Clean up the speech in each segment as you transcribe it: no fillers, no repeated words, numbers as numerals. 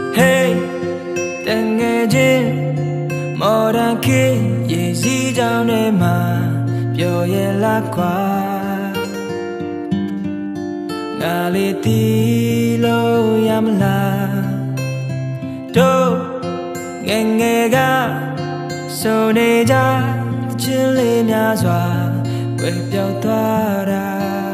Hey, tengejin, modern kid, easy down the man, pure yellow qua. Ngaliti lo yamla, do gengega, so neja, chili nyazwa, whip your daughter.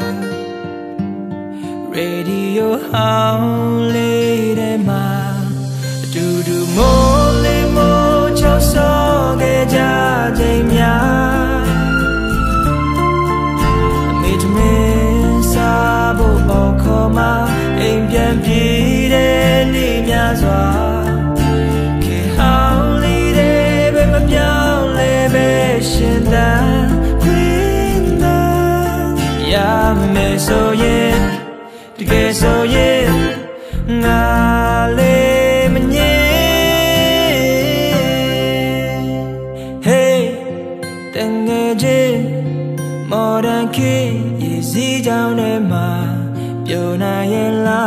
Radio only the man. Do mo le mo cho so ge ja jing ya me to me sa bo bo ko ma aim pian pi de ni mya swa ke hao li de be ma pyaung le be shin dan queen dan ya me so yin de ge so yin nga le modern kid, easy down the man, pure na yella.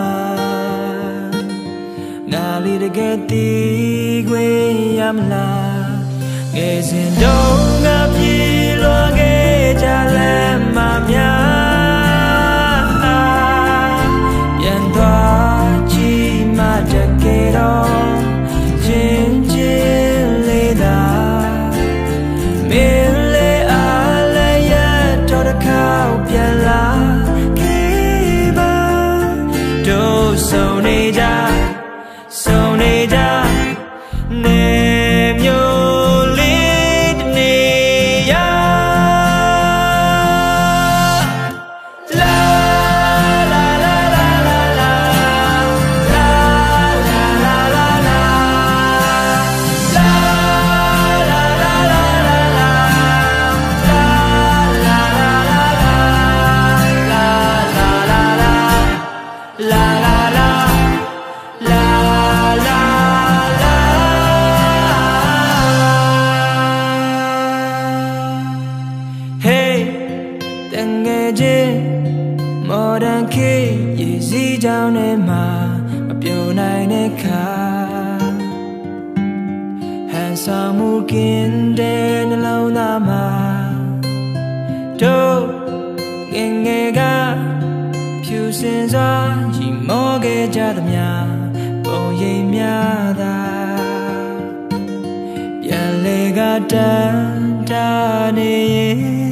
Nali to get the way I'm la. Gazing down up ye long age, I let my mia. Yandwa chi ma jacket on, chin chin leda. So neja, name your lead me ya. La la la la la la, la la la la la, la la la la la la, la la la la la, la la la. Modern kid, easy down in my pure nine car. Handsome looking, then alone, I'm do gengega, few sins on ye mortgage at the mia, oh ye miada. Yalega dan dani.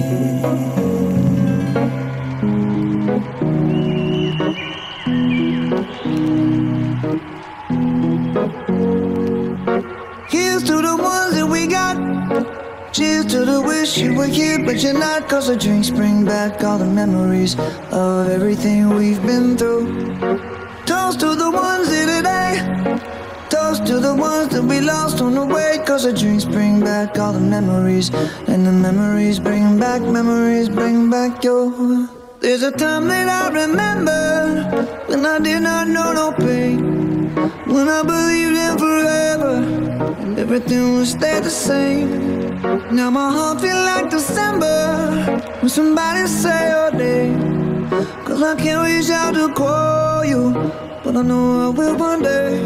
Here's to the ones that we got. Cheers to the wish you were here but you're not. Cause the drinks bring back all the memories of everything we've been through. Toast to the ones here today. Toast to the ones that we lost on the way. Cause the drinks bring back all the memories. And the memories bring back your. There's a time that I remember when I did not know no pain, when I believed in forever and everything would stay the same. Now my heart feel like December when somebody say your name. Cause I can't reach out to call you, but I know I will one day.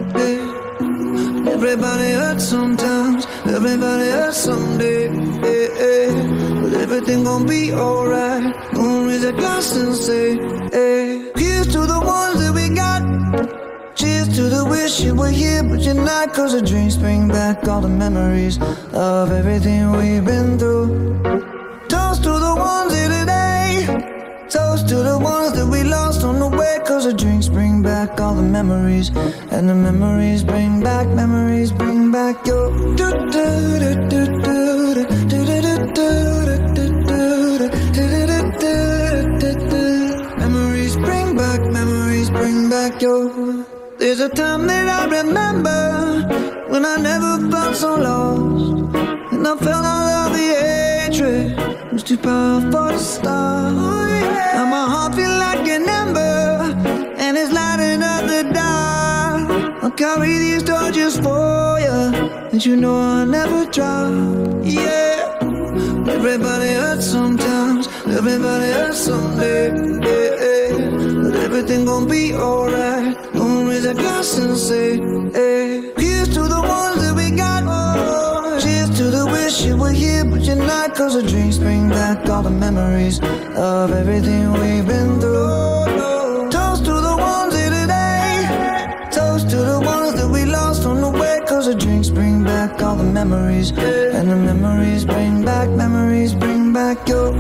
Everybody hurts sometimes, everybody hurts someday. But everything gon' be alright. Gonna raise a glass and say, hey. Here's to the ones that we got. Cheers to the wish you were here but you're not. Cause the drinks bring back all the memories of everything we've been through. Toast to the ones here today. Toast to the ones that we lost on the way. Cause the drinks bring back all the memories. And the memories bring back your. Memories bring back your. There's a time that I remember when I never felt so lost, and I felt all of the hatred was too powerful to stop. Now my heart feel like an ember, and it's lighting up the dark. I'll carry these torches for you, and you know I'll never drop. Yeah. Everybody hurts sometimes, everybody hurts someday. But everything gon' be alright. Gonna raise a glass and say, hey, here's to the ones that we got. Cheers to the wish you were here, but you're not. Cause the drinks bring back all the memories of everything we've been through. Toast to the ones here today. Toast to the ones that we lost on the way. Cause the drinks bring back all the memories. And the memories bring back your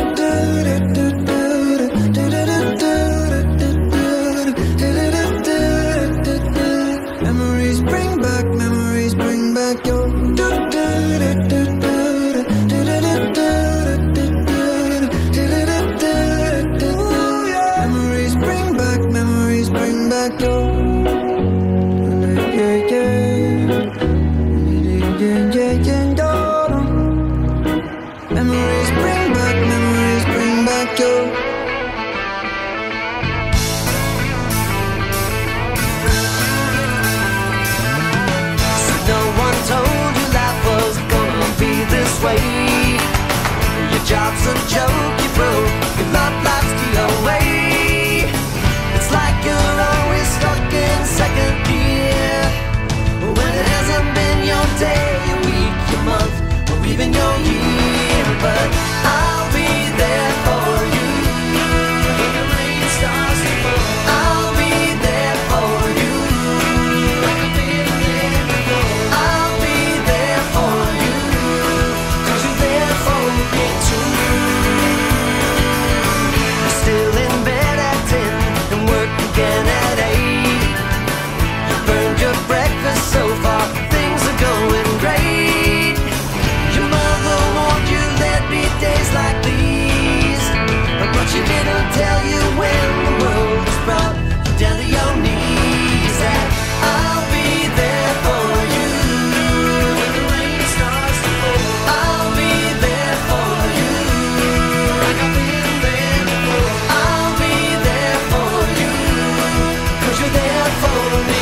memories bring back your memories bring back your memories bring back your Your job's a joke, you broke, your love life's the away. It's like you're always stuck in second gear, when it hasn't been your day, your week, your month, or even your year. But I'll be there for you when the rain starts to fall. I'll be there for you like I've been there before. I'll be there for you, cause you're there for me too. You're still in bed at 10 and work again at 8. You burned your breakfast so far, things are going great. Your mother warned you there'd be days like these, but she didn't tell you when the world was brought you down to your knees. That I'll be there for you when the rain starts to fall. I'll be there for you like I've been there before. I'll be there for you, cause you're there for me.